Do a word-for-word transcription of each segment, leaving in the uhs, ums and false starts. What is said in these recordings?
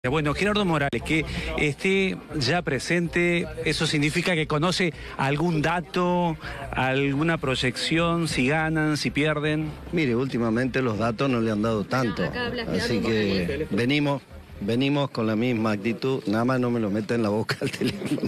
Bueno, Gerardo Morales, que esté ya presente, ¿eso significa que conoce algún dato, alguna proyección, si ganan, si pierden? Mire, últimamente los datos no le han dado tanto, así que venimos, venimos con la misma actitud, nada más no me lo meta en la boca al teléfono.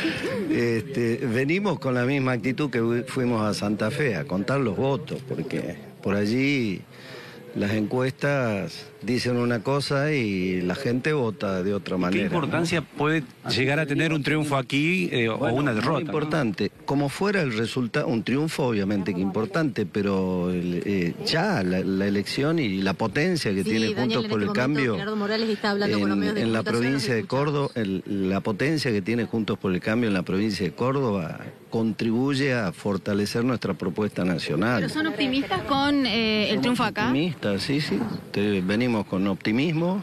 Este, venimos con la misma actitud que fuimos a Santa Fe, a contar los votos, porque por allí las encuestas dicen una cosa y la gente vota de otra manera. ¿Qué importancia, ¿no?, puede llegar a tener un triunfo aquí eh, bueno, o una derrota? Muy importante, ¿no? Como fuera el resultado, un triunfo obviamente que importante, pero eh, ya la, la elección y la potencia que sí, tiene Daniel, Juntos por el este Cambio Gerardo Morales está hablando en, con los medios de en la provincia de Córdoba, el, la potencia que tiene Juntos por el Cambio en la provincia de Córdoba contribuye a fortalecer nuestra propuesta nacional. ¿Pero son optimistas con eh, el triunfo acá? Optimistas, sí, sí. Te, venimos con optimismo,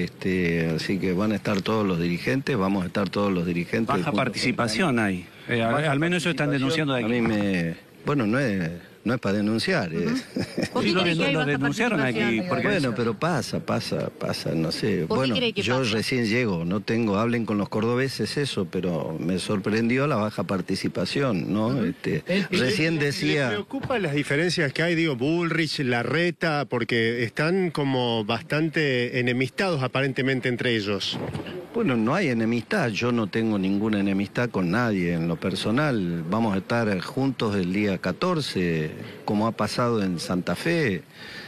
este, así que van a estar todos los dirigentes, vamos a estar todos los dirigentes. Baja participación hay, eh, al menos eso están denunciando de aquí. A mí me, bueno, no es... No es para denunciar. Uh-huh. es... ¿Por qué lo, cree que hay lo baja denunciaron aquí. Porque bueno, pero pasa, pasa, pasa, no sé. Bueno, yo pasa? recién llego, no tengo, hablen con los cordobeses eso, pero me sorprendió la baja participación, ¿no? Uh-huh. este, el, recién le, decía... ¿Le preocupan las diferencias que hay, digo, Bullrich, Larreta, porque están como bastante enemistados aparentemente entre ellos? Bueno, no hay enemistad, yo no tengo ninguna enemistad con nadie en lo personal. Vamos a estar juntos el día catorce, como ha pasado en Santa Fe.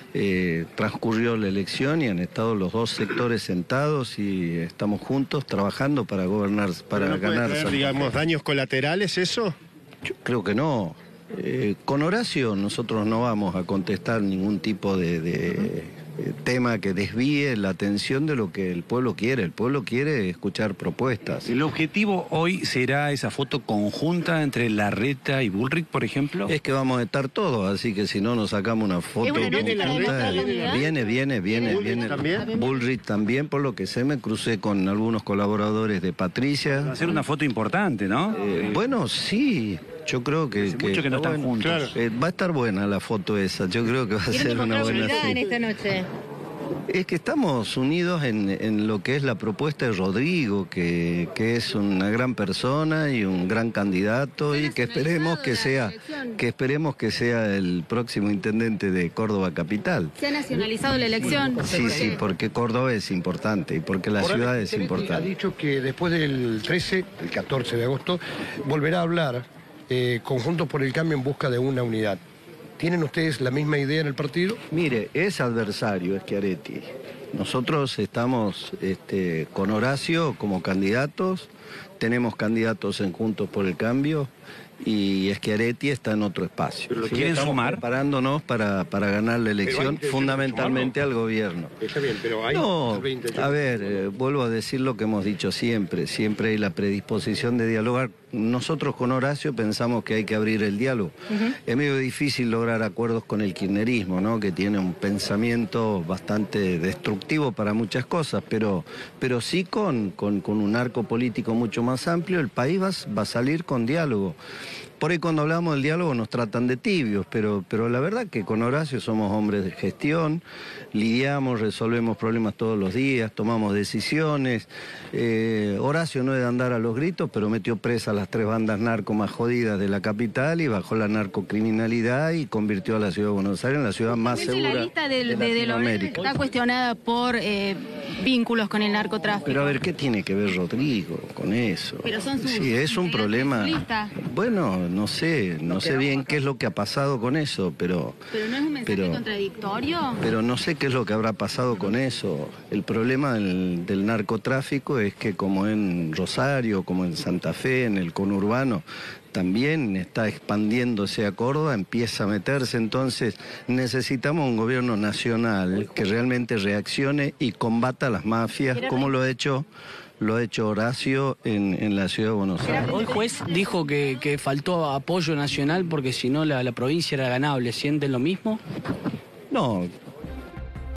Eh, transcurrió la elección y han estado los dos sectores sentados y estamos juntos trabajando para gobernar, para ¿No ganar. puede traer, digamos, daños colaterales eso? Yo creo que no. Eh, con Horacio nosotros no vamos a contestar ningún tipo de... de tema que desvíe la atención de lo que el pueblo quiere. El pueblo quiere escuchar propuestas. ¿El objetivo hoy será esa foto conjunta entre Larreta y Bullrich, por ejemplo? Es que vamos a estar todos, así que si no nos sacamos una foto conjunta. Viene, viene, viene, viene. ¿También? Bullrich también, por lo que sé, me crucé con algunos colaboradores de Patricia. Va a ser una foto importante, ¿no? Eh, bueno, sí. Yo creo que... Hace que mucho que no están bueno, juntos. Claro. Eh, va a estar buena la foto esa, yo creo que va a ser una buena... en esta noche? Es que estamos unidos en, en lo que es la propuesta de Rodrigo, que, que es una gran persona y un gran candidato y que esperemos que sea, que esperemos que sea el próximo intendente de Córdoba Capital. ¿Se ha nacionalizado la elección? Sí, sí, porque Córdoba es importante y porque la Morales, ciudad es importante. Ha dicho que después del trece, el catorce de agosto, volverá a hablar eh, con Juntos por el Cambio en busca de una unidad. ¿Tienen ustedes la misma idea en el partido? Mire, es adversario Schiaretti. Nosotros estamos este, con Horacio como candidatos, tenemos candidatos en Juntos por el Cambio y Schiaretti está en otro espacio. ¿Pero lo ¿Sí? quieren Estamos sumar? Preparándonos para, para ganar la elección, fundamentalmente al gobierno. Está bien, pero hay... No, a ver, eh, vuelvo a decir lo que hemos dicho siempre, siempre hay la predisposición de dialogar. Nosotros con Horacio pensamos que hay que abrir el diálogo. Uh-huh. Es medio difícil lograr acuerdos con el kirchnerismo, ¿no? Que tiene un pensamiento bastante destructivo para muchas cosas, pero, pero sí con, con, con un arco político mucho más amplio, el país va, va a salir con diálogo. Por ahí cuando hablamos del diálogo nos tratan de tibios, pero, pero la verdad que con Horacio somos hombres de gestión, lidiamos, resolvemos problemas todos los días, tomamos decisiones. Eh, Horacio no es de andar a los gritos, pero metió presa a las tres bandas narco más jodidas de la capital y bajó la narcocriminalidad y convirtió a la ciudad de Buenos Aires en la ciudad más segura la lista del, de, de Latinoamérica. Está cuestionada por eh, vínculos con el narcotráfico. Pero a ver, ¿qué tiene que ver Rodrigo con eso? Pero son sus, sí, es un problema. Bueno, no sé, no sé bien qué es lo que ha pasado con eso, pero... ¿Pero no es un mensaje pero, contradictorio? Pero no sé qué es lo que habrá pasado con eso. El problema del, del narcotráfico es que como en Rosario, como en Santa Fe, en el conurbano, también está expandiéndose a Córdoba, empieza a meterse, entonces necesitamos un gobierno nacional que realmente reaccione y combata a las mafias, como lo ha hecho... Lo ha hecho Horacio en, en la ciudad de Buenos Aires. Hoy juez dijo que, que faltó apoyo nacional porque si no la, la provincia era ganable. ¿Sienten lo mismo? No,